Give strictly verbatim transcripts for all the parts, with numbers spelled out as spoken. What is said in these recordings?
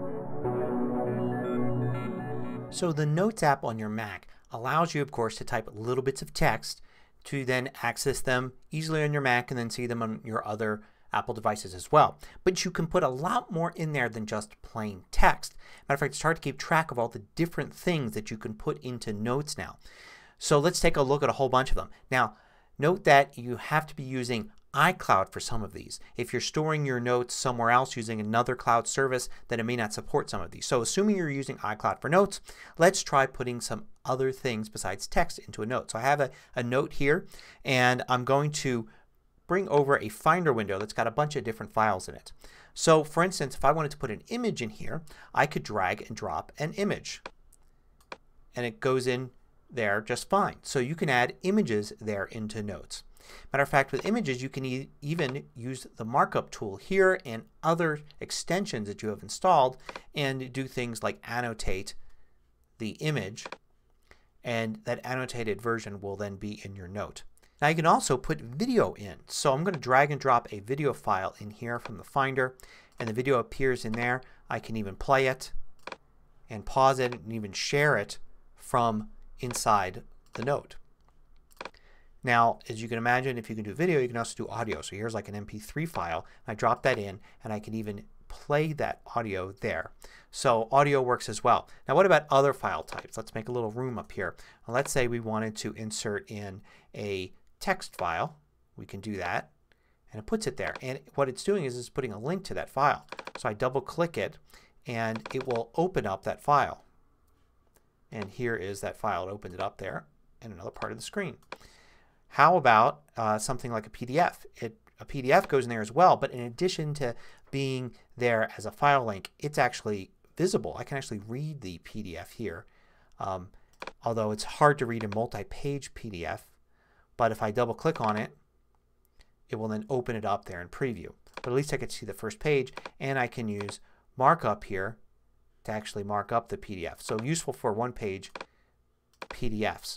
So the Notes app on your Mac allows you, of course, to type little bits of text to then access them easily on your Mac and then see them on your other Apple devices as well. But you can put a lot more in there than just plain text. Matter of fact, it's hard to keep track of all the different things that you can put into Notes now. So let's take a look at a whole bunch of them. Now note that you have to be using iCloud for some of these. If you're storing your notes somewhere else using another cloud service, then it may not support some of these. So assuming you're using iCloud for notes, let's try putting some other things besides text into a note. So I have a, a note here and I'm going to bring over a Finder window that's got a bunch of different files in it. So for instance, if I wanted to put an image in here, I could drag and drop an image and it goes in there just fine. So you can add images there into Notes. Matter of fact, with images you can e even use the markup tool here and other extensions that you have installed and do things like annotate the image, and that annotated version will then be in your note. Now you can also put video in. So I'm going to drag and drop a video file in here from the Finder and the video appears in there. I can even play it and pause it and even share it from inside the note. Now as you can imagine, if you can do video you can also do audio. So here's like an M P three file. I drop that in and I can even play that audio there. So audio works as well. Now what about other file types? Let's make a little room up here. Well, let's say we wanted to insert in a text file. We can do that and it puts it there. And what it's doing is it's putting a link to that file. So I double click it and it will open up that file. And here is that file. It opened it up there in another part of the screen. How about uh, something like a P D F? It, a P D F goes in there as well, but in addition to being there as a file link, it's actually visible. I can actually read the P D F here. Um, although it's hard to read a multi-page P D F. But if I double click on it, it will then open it up there in preview. But at least I can see the first page and I can use markup here to actually mark up the P D F. So useful for one page P D Fs.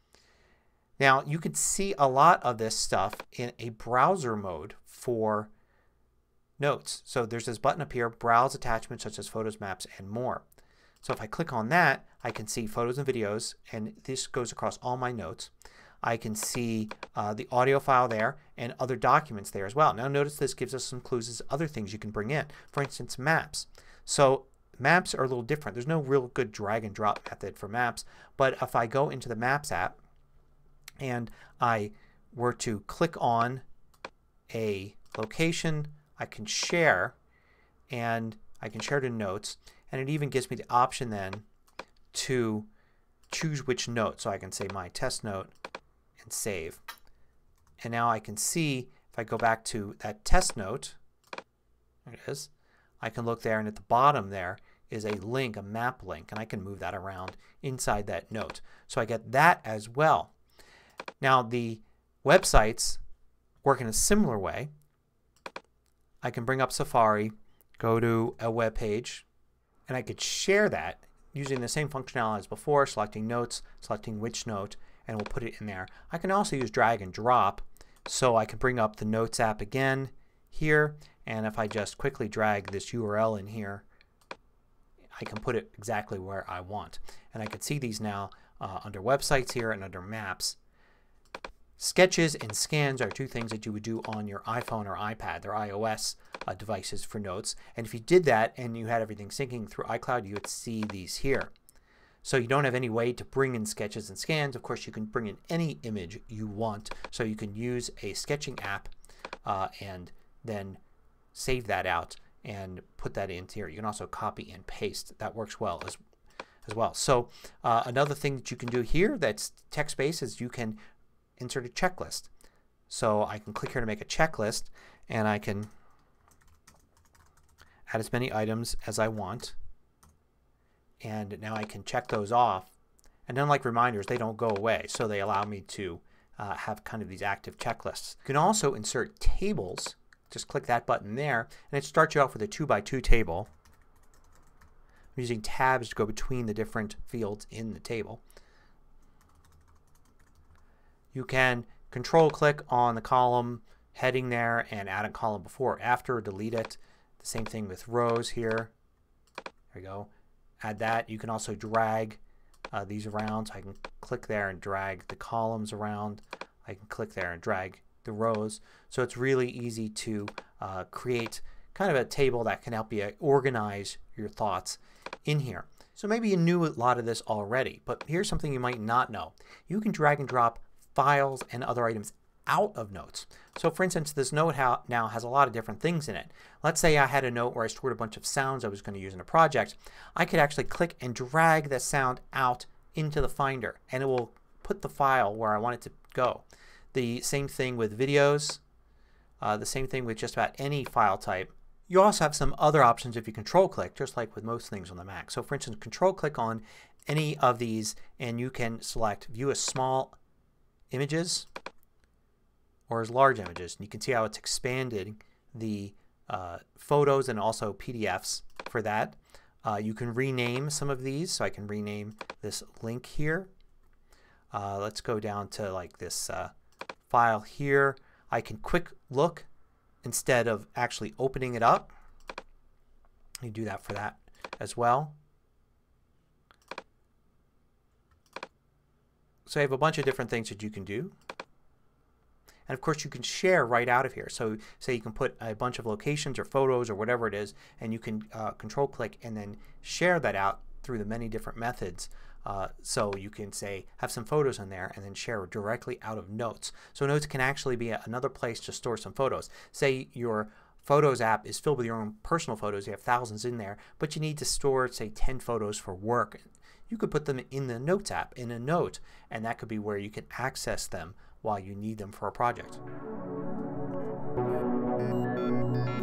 Now you can see a lot of this stuff in a browser mode for Notes. So there's this button up here, Browse Attachments such as Photos, Maps, and more. So if I click on that I can see photos and videos and this goes across all my notes. I can see uh, the audio file there and other documents there as well. Now notice this gives us some clues as other things you can bring in. For instance, maps. So maps are a little different. There's no real good drag and drop method for maps. But if I go into the Maps app and I were to click on a location, I can share and I can share to Notes, and it even gives me the option then to choose which note. So I can say my test note and save. And now I can see if I go back to that test note, there it is, I can look there and at the bottom there is a link, a map link, and I can move that around inside that note. So I get that as well. Now the websites work in a similar way. I can bring up Safari, go to a web page, and I could share that using the same functionality as before, selecting notes, selecting which note, and we'll put it in there. I can also use drag and drop, so I can bring up the Notes app again here, and if I just quickly drag this U R L in here I can put it exactly where I want. And I can see these now uh, under websites here and under maps. Sketches and scans are two things that you would do on your iPhone or iPad. They're iOS uh, devices for Notes. And if you did that and you had everything syncing through iCloud you would see these here. So you don't have any way to bring in sketches and scans. Of course you can bring in any image you want. So you can use a sketching app uh, and then save that out and put that into here. You can also copy and paste. That works well as, as well. So uh, another thing that you can do here that's text-based is you can insert a checklist. So I can click here to make a checklist and I can add as many items as I want. And now I can check those off. And unlike reminders, they don't go away. So they allow me to uh, have kind of these active checklists. You can also insert tables. Just click that button there and it starts you off with a two by two table. I'm using tabs to go between the different fields in the table. You can control click on the column heading there and add a column before or after, or delete it. The same thing with rows here. There we go. Add that. You can also drag uh, these around. So I can click there and drag the columns around. I can click there and drag the rows. So it's really easy to uh, create kind of a table that can help you organize your thoughts in here. So maybe you knew a lot of this already, but here's something you might not know. You can drag and drop files and other items out of notes. So for instance, this note now has a lot of different things in it. Let's say I had a note where I stored a bunch of sounds I was going to use in a project. I could actually click and drag the sound out into the Finder and it will put the file where I want it to go. The same thing with videos. Uh, the same thing with just about any file type. You also have some other options if you control click, just like with most things on the Mac. So for instance, control click on any of these and you can select view as small images or as large images. And you can see how it's expanded the uh, photos and also P D Fs for that. Uh, you can rename some of these. So I can rename this link here. Uh, let's go down to like this uh, file here. I can quick look instead of actually opening it up. You do that for that as well. So I have a bunch of different things that you can do. And of course you can share right out of here. So say you can put a bunch of locations or photos or whatever it is and you can uh, control click and then share that out through the many different methods. Uh, so you can say have some photos in there and then share directly out of Notes. So Notes can actually be a, another place to store some photos. Say your Photos app is filled with your own personal photos. You have thousands in there, but you need to store say ten photos for work. You could put them in the Notes app in a note and that could be where you can access them while you need them for a project.